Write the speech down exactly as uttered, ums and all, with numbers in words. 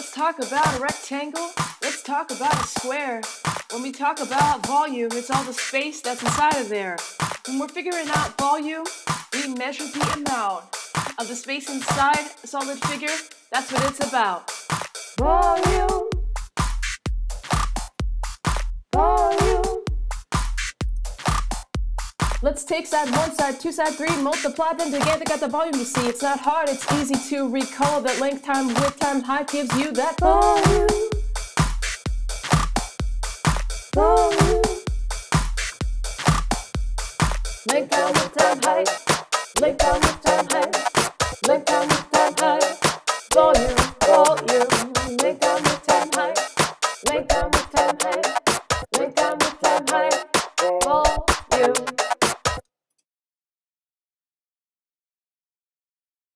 Let's talk about a rectangle. Let's talk about a square. When we talk about volume, it's all the space that's inside of there. When we're figuring out volume, we measure the amount of the space inside a solid figure. That's what it's about. Volume. Volume. Let's take side one, side two, side three, multiply them together, got the volume. You see, it's not hard, it's easy to recall that length times width times height gives you that volume. Volume.